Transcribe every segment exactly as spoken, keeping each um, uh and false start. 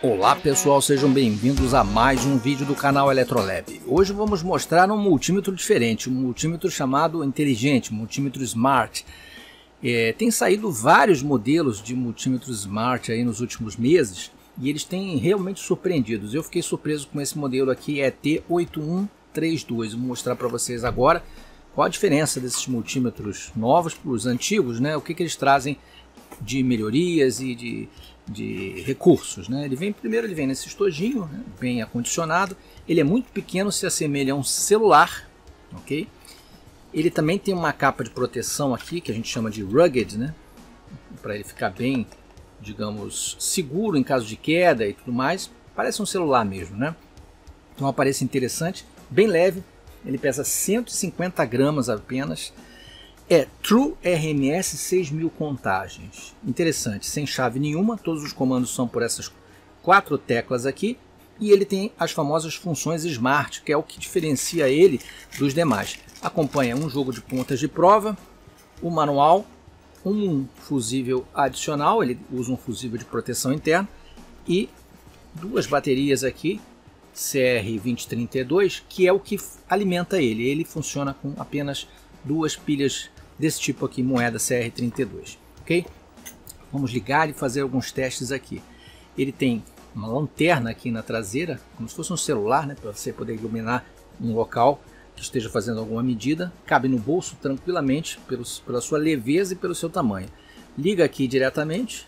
Olá pessoal, sejam bem-vindos a mais um vídeo do canal Eletrolab. Hoje vamos mostrar um multímetro diferente, um multímetro chamado inteligente, multímetro Smart. É, tem saído vários modelos de multímetros Smart aí nos últimos meses e eles têm realmente surpreendido. Eu fiquei surpreso com esse modelo aqui, é T oito um três dois. Vou mostrar para vocês agora qual a diferença desses multímetros novos para os antigos, né? O que, que eles trazem de melhorias e de, de recursos, né? Ele vem primeiro, ele vem nesse estojinho, né? Bem acondicionado. Ele é muito pequeno, se assemelha a um celular, ok? Ele também tem uma capa de proteção aqui que a gente chama de rugged, né? Para ele ficar bem, digamos, seguro em caso de queda e tudo mais. Parece um celular mesmo, né? Então, um aparelho interessante, bem leve. Ele pesa cento e cinquenta gramas apenas. É True R M S seis mil contagens. Interessante, sem chave nenhuma, todos os comandos são por essas quatro teclas aqui. E ele tem as famosas funções Smart, que é o que diferencia ele dos demais. Acompanha um jogo de pontas de prova, o manual, um fusível adicional, ele usa um fusível de proteção interna, e duas baterias aqui, C R vinte trinta e dois, que é o que alimenta ele. Ele funciona com apenas duas pilhas desse tipo aqui, moeda C R trinta e dois, ok? Vamos ligar e fazer alguns testes aqui. Ele tem uma lanterna aqui na traseira, como se fosse um celular, né, para você poder iluminar um local que esteja fazendo alguma medida. Cabe no bolso tranquilamente, pelos, pela sua leveza e pelo seu tamanho. Liga aqui diretamente.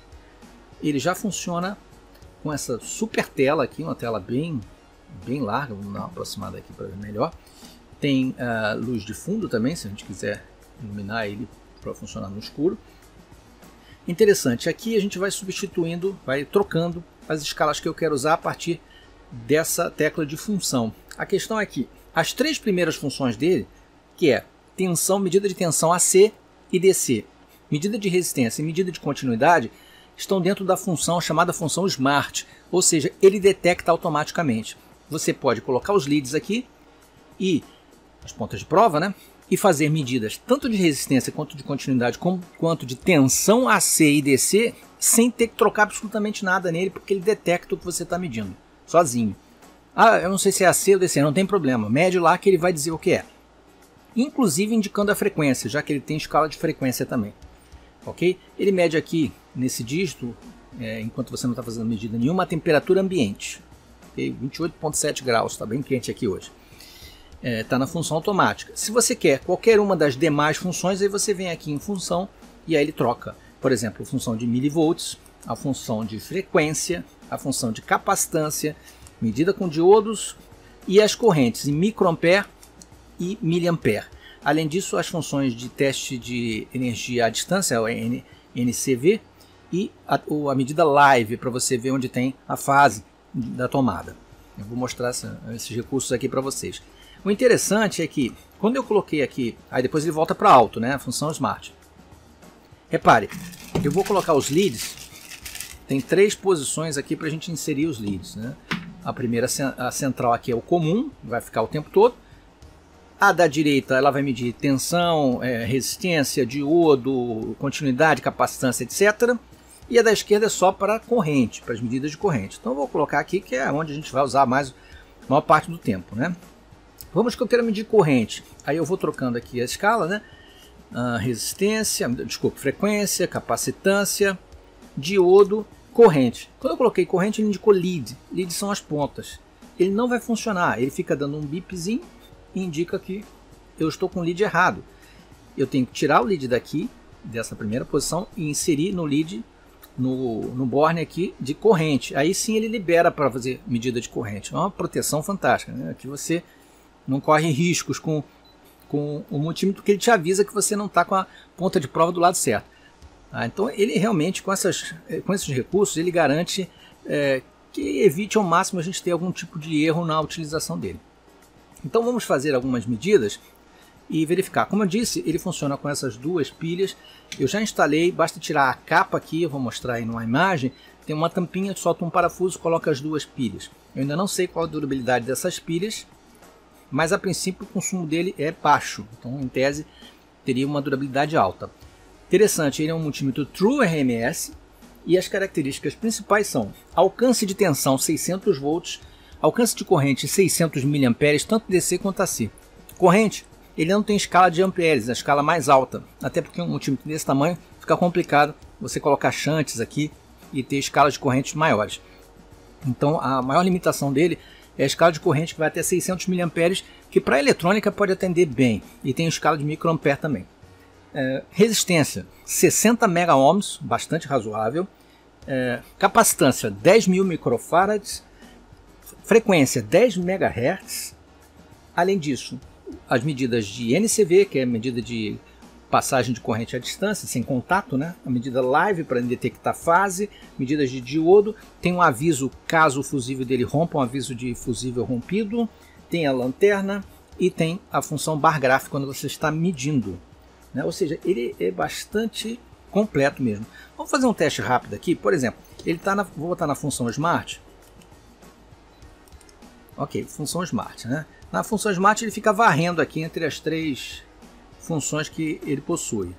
Ele já funciona com essa super tela aqui, uma tela bem, bem larga. Vamos dar uma aproximada aqui para ver melhor. Tem uh, luz de fundo também, se a gente quiser iluminar ele para funcionar no escuro. Interessante, aqui a gente vai substituindo, vai trocando as escalas que eu quero usar a partir dessa tecla de função. A questão é que as três primeiras funções dele, que é tensão, medida de tensão A C e D C, medida de resistência e medida de continuidade, estão dentro da função chamada função Smart, ou seja, ele detecta automaticamente. Você pode colocar os leads aqui e as pontas de prova, né? E fazer medidas tanto de resistência quanto de continuidade, como, quanto de tensão A C e D C, sem ter que trocar absolutamente nada nele, porque ele detecta o que você está medindo, sozinho. Ah, eu não sei se é A C ou D C, não tem problema, mede lá que ele vai dizer o que é. Inclusive indicando a frequência, já que ele tem escala de frequência também. Ok? Ele mede aqui, nesse dígito, é, enquanto você não está fazendo medida nenhuma, a temperatura ambiente. Okay? vinte e oito vírgula sete graus, está bem quente aqui hoje. Está é, na função automática. Se você quer qualquer uma das demais funções, aí você vem aqui em função e aí ele troca. Por exemplo, a função de milivolts, a função de frequência, a função de capacitância, medida com diodos e as correntes em microampere e miliampere. Além disso, as funções de teste de energia à distância, o N C V, e a, a medida live, para você ver onde tem a fase da tomada. Eu vou mostrar essa, esses recursos aqui para vocês. O interessante é que, quando eu coloquei aqui, aí depois ele volta para alto, né? A função Smart. Repare, eu vou colocar os leads, tem três posições aqui para a gente inserir os leads, né? A primeira, a central aqui é o comum, vai ficar o tempo todo. A da direita, ela vai medir tensão, é, resistência, diodo, continuidade, capacitância, etcétera. E a da esquerda é só para corrente, para as medidas de corrente. Então eu vou colocar aqui, que é onde a gente vai usar mais, a maior parte do tempo, né? Vamos que eu quero medir corrente. Aí eu vou trocando aqui a escala, né? Uh, resistência, desculpa, frequência, capacitância, diodo, corrente. Quando eu coloquei corrente, ele indicou lead. Lead são as pontas. Ele não vai funcionar. Ele fica dando um bipzinho e indica que eu estou com o lead errado. Eu tenho que tirar o lead daqui, dessa primeira posição, e inserir no lead, no, no borne aqui de corrente. Aí sim ele libera para fazer medida de corrente. É uma proteção fantástica, né? Aqui você não corre riscos com, com o multímetro, que ele te avisa que você não está com a ponta de prova do lado certo. Ah, então ele realmente, com, essas, com esses recursos, ele garante é, que evite ao máximo a gente ter algum tipo de erro na utilização dele. Então vamos fazer algumas medidas e verificar. Como eu disse, ele funciona com essas duas pilhas. Eu já instalei, basta tirar a capa aqui, eu vou mostrar aí numa imagem. Tem uma tampinha, solta um parafuso, coloca as duas pilhas. Eu ainda não sei qual a durabilidade dessas pilhas, mas a princípio o consumo dele é baixo, então em tese teria uma durabilidade alta. Interessante, ele é um multímetro True R M S E as características principais são alcance de tensão seiscentos volts, alcance de corrente seiscentos miliamperes, tanto D C quanto A C. Corrente, ele não tem escala de amperes, a escala mais alta, até porque um multímetro desse tamanho fica complicado você colocar shunts aqui e ter escalas de correntes maiores. Então a maior limitação dele é a escala de corrente, que vai até seiscentos miliamperes, que para eletrônica pode atender bem, e tem escala de microampere também. É, resistência sessenta mega ohms, bastante razoável. É, capacitância dez mil microfarads, frequência dez megahertz. Além disso, as medidas de N C V, que é a medida de passagem de corrente à distância, sem contato, né? A medida live para detectar fase, medidas de diodo, tem um aviso caso o fusível dele rompa, um aviso de fusível rompido, tem a lanterna e tem a função bar graph quando você está medindo, né? Ou seja, ele é bastante completo mesmo. Vamos fazer um teste rápido aqui. Por exemplo, ele tá na, vou botar na função Smart. Ok, função Smart, né? Na função Smart ele fica varrendo aqui entre as três funções que ele possui.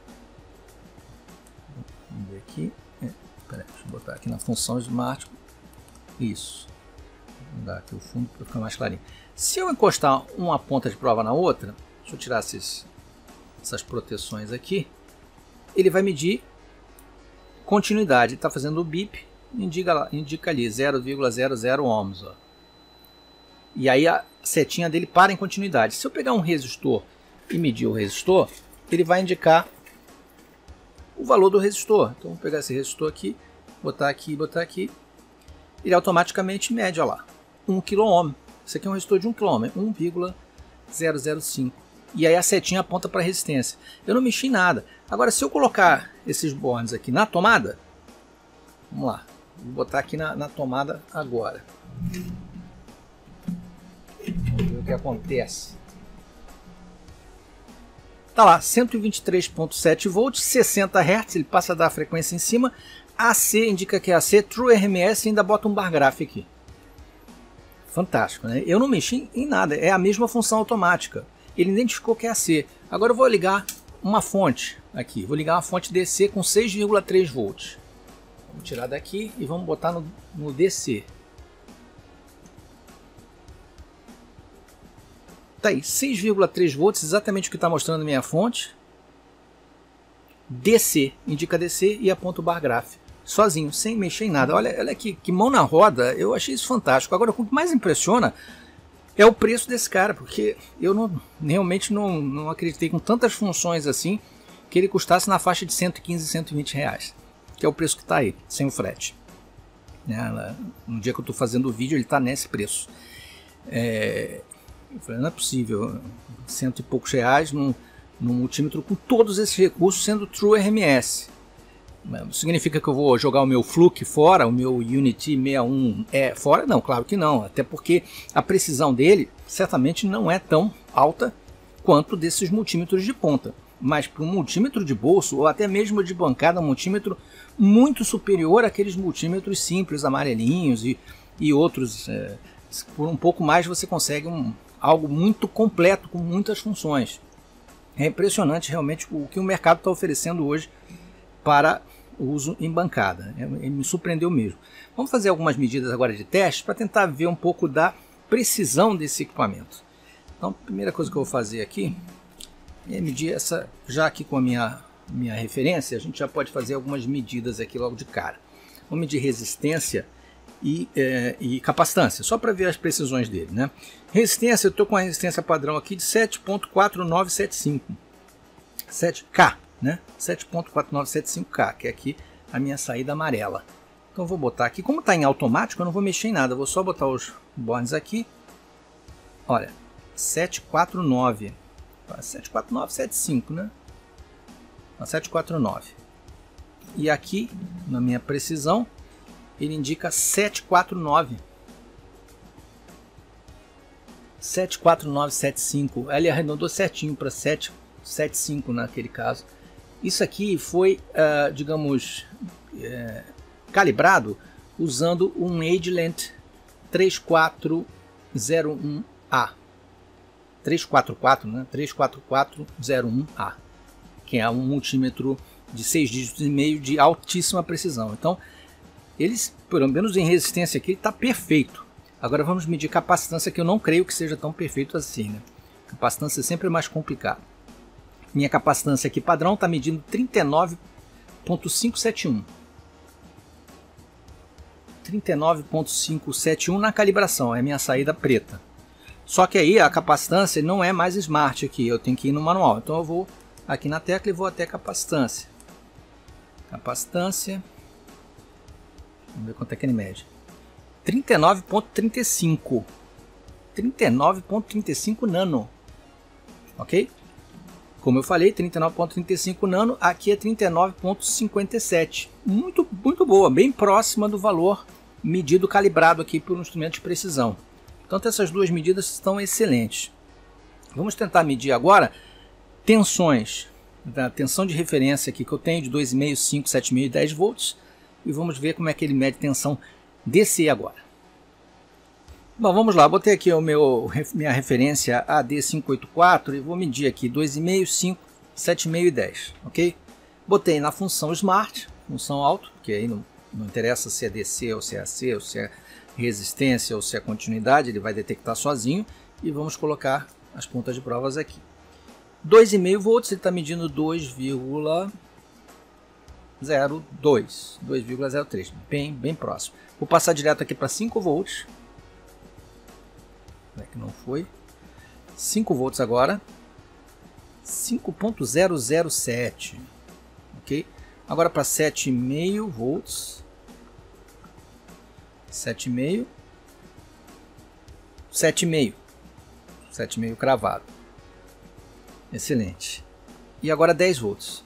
Vamos ver aqui. É, peraí, deixa eu botar aqui na função Smart. Isso. Vou dar aqui o fundo para ficar mais clarinho. Se eu encostar uma ponta de prova na outra, deixa eu tirar esses, essas proteções aqui, ele vai medir continuidade. Está fazendo o bip, indica, indica ali zero vírgula zero zero ohms. Ó. E aí a setinha dele para em continuidade. Se eu pegar um resistor e medir o resistor, ele vai indicar o valor do resistor. Então vou pegar esse resistor aqui, botar aqui, botar aqui. Ele automaticamente mede, ó lá, um quiloohm. Isso aqui é um resistor de um quiloohm, um vírgula zero zero cinco. E aí a setinha aponta para a resistência. Eu não mexi em nada. Agora, se eu colocar esses bornes aqui na tomada, vamos lá, vou botar aqui na, na tomada agora. Vamos ver o que acontece. Tá lá, cento e vinte e três vírgula sete volts, sessenta hertz, ele passa a dar a frequência em cima. A C indica que é A C, True R M S, e ainda bota um bar graph aqui. Fantástico, né? Eu não mexi em nada, é a mesma função automática. Ele identificou que é A C. Agora eu vou ligar uma fonte aqui, vou ligar uma fonte D C com seis vírgula três volts. Vamos tirar daqui e vamos botar no, no D C. Tá aí, seis vírgula três volts, exatamente o que está mostrando a minha fonte. D C, indica D C e aponta o bar graph. Sozinho, sem mexer em nada. Olha, olha que, que mão na roda, eu achei isso fantástico. Agora, o que mais impressiona é o preço desse cara, porque eu não, realmente não, não acreditei com tantas funções assim que ele custasse na faixa de cento e quinze, cento e vinte reais, que é o preço que está aí, sem o frete. Né? No dia que eu estou fazendo o vídeo, ele está nesse preço. É... Eu falei, não é possível, cento e poucos reais num, num multímetro com todos esses recursos sendo True R M S. Significa que eu vou jogar o meu Fluke fora, o meu Unity sessenta e um é fora? Não, claro que não, até porque a precisão dele certamente não é tão alta quanto desses multímetros de ponta. Mas para um multímetro de bolso, ou até mesmo de bancada, um multímetro muito superior àqueles multímetros simples, amarelinhos e, e outros, é, por um pouco mais você consegue um algo muito completo, com muitas funções. É impressionante realmente o que o mercado está oferecendo hoje para uso em bancada. Ele me surpreendeu mesmo. Vamos fazer algumas medidas agora de teste para tentar ver um pouco da precisão desse equipamento. Então, a primeira coisa que eu vou fazer aqui é medir essa, já aqui com a minha, minha referência, a gente já pode fazer algumas medidas aqui logo de cara. Vamos medir resistência E, é, e capacitância, só para ver as precisões dele, né? Resistência, eu estou com a resistência padrão aqui de sete ponto quatro nove sete cinco, sete K, né? sete ponto quatro nove sete cinco K, que é aqui a minha saída amarela. Então eu vou botar aqui, como está em automático, eu não vou mexer em nada, eu vou só botar os bornes aqui. Olha, sete quatro nove, sete quatro nove sete cinco, né? sete quatro nove. E aqui, na minha precisão, ele indica sete quatro nove. sete quatro nove sete cinco. Ele arredondou certinho para sete sete cinco naquele caso. Isso aqui foi, uh, digamos, uh, calibrado usando um Agilent três quatro zero um A. trezentos e quarenta e quatro, né? trezentos e quarenta e quatro zero um A. Que é um multímetro de seis dígitos e meio de altíssima precisão. Então, eles, pelo menos em resistência aqui, está perfeito. Agora vamos medir capacitância, que eu não creio que seja tão perfeito assim, né? Capacitância é sempre mais complicado. Minha capacitância aqui padrão está medindo trinta e nove ponto quinhentos e setenta e um. trinta e nove ponto quinhentos e setenta e um na calibração, é minha saída preta. Só que aí a capacitância não é mais smart aqui, eu tenho que ir no manual. Então eu vou aqui na tecla e vou até capacitância. Capacitância. Vamos ver quanto é que ele mede. trinta e nove ponto trinta e cinco. trinta e nove ponto trinta e cinco nano. Ok? Como eu falei, trinta e nove ponto trinta e cinco nano, aqui é trinta e nove ponto cinquenta e sete. Muito, muito boa, bem próxima do valor medido, calibrado aqui por um instrumento de precisão. Então essas duas medidas estão excelentes. Vamos tentar medir agora tensões. A tensão de referência aqui que eu tenho de dois vírgula cinco, cinco, sete vírgula cinco e dez volts. E vamos ver como é que ele mede tensão D C agora. Bom, vamos lá, botei aqui o meu, minha referência A D quinhentos e oitenta e quatro e vou medir aqui dois vírgula cinco, cinco, sete vírgula cinco e dez, ok? Botei na função Smart, função alto, que aí não, não interessa se é D C ou se é A C, ou se é resistência ou se é continuidade, ele vai detectar sozinho. E vamos colocar as pontas de provas aqui. dois vírgula cinco volts, ele está medindo dois vírgula zero dois, dois vírgula zero três, bem, bem próximo. Vou passar direto aqui para cinco volts. Como é que não foi? cinco volts agora. cinco ponto zero zero sete. Ok? Agora para sete vírgula cinco volts. sete vírgula cinco. sete vírgula cinco. sete vírgula cinco cravado. Excelente. E agora dez volts.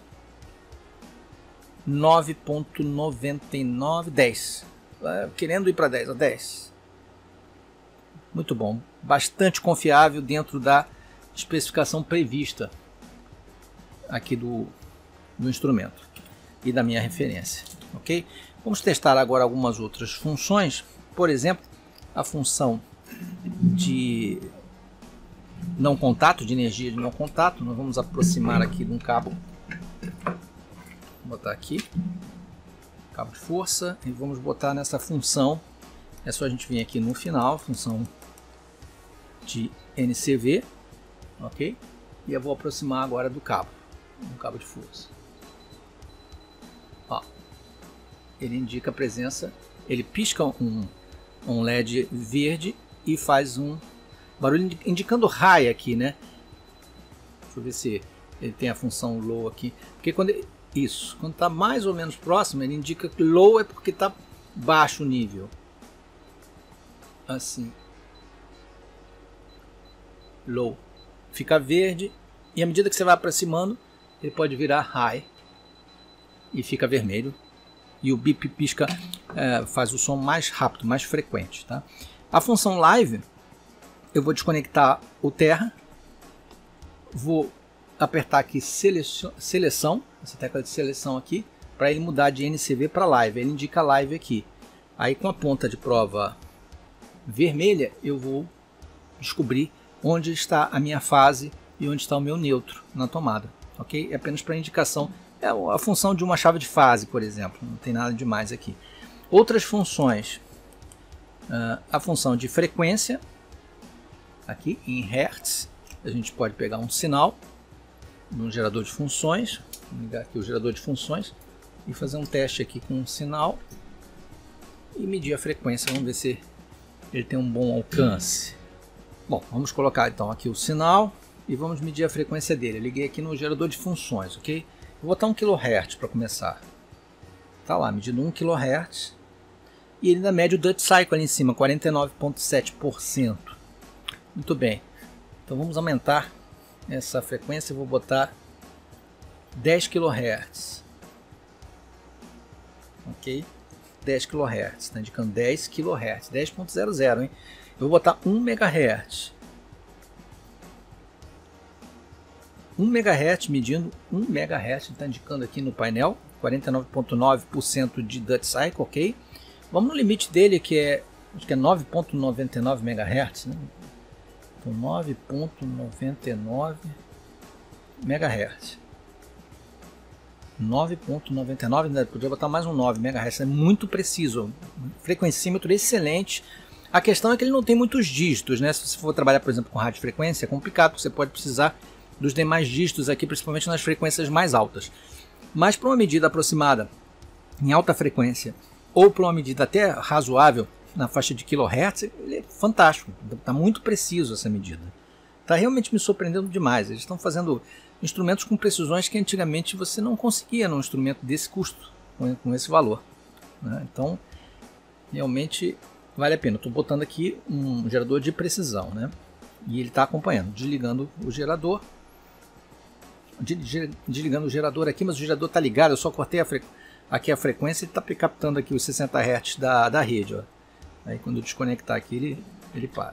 nove ponto noventa e nove, dez. Querendo ir para dez, ó, dez. Muito bom, bastante confiável dentro da especificação prevista aqui do, do instrumento e da minha referência, ok? Vamos testar agora algumas outras funções, por exemplo, a função de não contato, de energia de não contato. Nós vamos aproximar aqui de um cabo, vou botar aqui, cabo de força, e vamos botar nessa função. É só a gente vir aqui no final, função de N C V, ok? E eu vou aproximar agora do cabo, do cabo de força. Ó, ele indica a presença, ele pisca um, um L E D verde e faz um barulho indicando high aqui, né? Deixa eu ver se ele tem a função low aqui, porque quando ele, isso, quando está mais ou menos próximo, ele indica que low é porque está baixo o nível. Assim, low, fica verde, e à medida que você vai aproximando, ele pode virar high e fica vermelho, e o bip pisca, é, faz o som mais rápido, mais frequente, tá? A função live, eu vou desconectar o Terra, vou apertar aqui seleção, seleção essa tecla de seleção aqui, para ele mudar de N C V para live. Ele indica live aqui. Aí com a ponta de prova vermelha eu vou descobrir onde está a minha fase e onde está o meu neutro na tomada, ok? É apenas para indicação, é a função de uma chave de fase, por exemplo, não tem nada demais aqui. Outras funções, uh, a função de frequência, aqui em Hertz, a gente pode pegar um sinal num gerador de funções, vou ligar aqui o gerador de funções e fazer um teste aqui com um sinal e medir a frequência, vamos ver se ele tem um bom alcance. Bom, vamos colocar então aqui o sinal e vamos medir a frequência dele. Eu liguei aqui no gerador de funções, ok? Vou botar um quilohertz para começar. Tá lá, medindo um quilohertz. E ele ainda mede o Dutch Cycle ali em cima, quarenta e nove vírgula sete por cento. Muito bem. Então vamos aumentar essa frequência. Eu vou botar dez quilohertz. Ok? dez quilohertz, está indicando dez quilohertz, dez ponto zero zero, hein? Eu vou botar um megahertz. um megahertz, medindo um megahertz, está indicando aqui no painel, quarenta e nove vírgula nove por cento de Dutch Cycle, ok? Vamos no limite dele, que é, acho que é nove vírgula noventa e nove megahertz, né? Então nove vírgula noventa e nove megahertz. nove ponto noventa e nove, né? Podia botar mais um nove megahertz, é muito preciso, frequencímetro excelente. A questão é que ele não tem muitos dígitos, né? Se você for trabalhar, por exemplo, com radiofrequência, é complicado, porque você pode precisar dos demais dígitos aqui, principalmente nas frequências mais altas. Mas para uma medida aproximada em alta frequência, ou para uma medida até razoável na faixa de kilohertz, ele é fantástico, está muito preciso essa medida. Está realmente me surpreendendo demais. Eles estão fazendo instrumentos com precisões que antigamente você não conseguia num instrumento desse custo, com esse valor, né? Então, realmente vale a pena. Estou botando aqui um gerador de precisão, né? E ele está acompanhando, desligando o gerador, desligando o gerador aqui, mas o gerador está ligado, eu só cortei a fre... aqui a frequência e está captando aqui os sessenta hertz da, da rede, ó. Aí quando eu desconectar aqui, ele, ele para.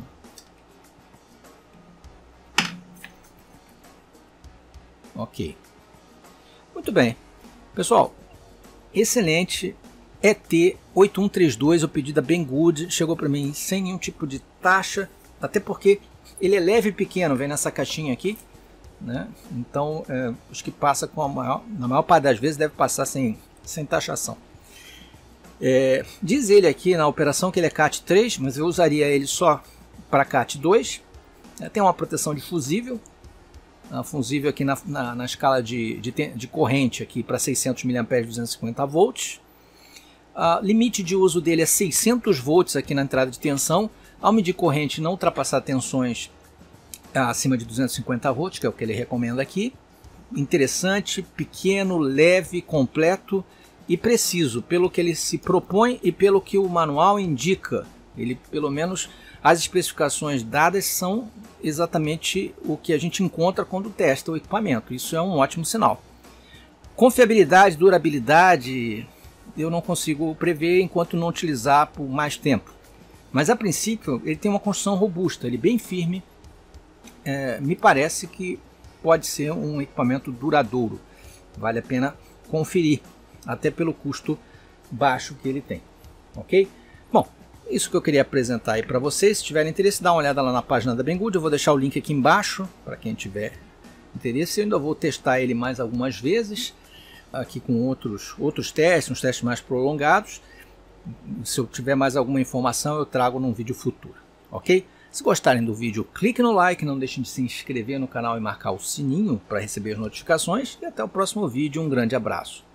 Ok. Muito bem. Pessoal, excelente. E T oito um três dois, o pedido da Banggood, chegou para mim sem nenhum tipo de taxa, até porque ele é leve e pequeno, vem nessa caixinha aqui, né? Então, é, os que passam com a maior, na maior parte das vezes, deve passar sem, sem taxação. É, diz ele aqui na operação que ele é CAT três, mas eu usaria ele só para CAT dois. É, tem uma proteção de fusível. Uh, fusível aqui na, na, na escala de, de, de corrente aqui para seiscentos miliamperes, duzentos e cinquenta volts. Uh, limite de uso dele é seiscentos volts aqui na entrada de tensão. Ao medir corrente, não ultrapassar tensões uh, acima de duzentos e cinquenta volts, que é o que ele recomenda aqui. Interessante, pequeno, leve, completo e preciso, pelo que ele se propõe e pelo que o manual indica. Ele, pelo menos, as especificações dadas são exatamente o que a gente encontra quando testa o equipamento. Isso é um ótimo sinal. Confiabilidade, durabilidade, eu não consigo prever enquanto não utilizar por mais tempo. Mas a princípio ele tem uma construção robusta, ele é bem firme. É, me parece que pode ser um equipamento duradouro. Vale a pena conferir, até pelo custo baixo que ele tem. Ok? Bom, isso que eu queria apresentar aí para vocês. Se tiverem interesse, dá uma olhada lá na página da Banggood. Eu vou deixar o link aqui embaixo para quem tiver interesse. Eu ainda vou testar ele mais algumas vezes, aqui com outros, outros testes, uns testes mais prolongados. Se eu tiver mais alguma informação, eu trago num vídeo futuro, ok? Se gostarem do vídeo, clique no like, não deixem de se inscrever no canal e marcar o sininho para receber as notificações. E até o próximo vídeo. Um grande abraço.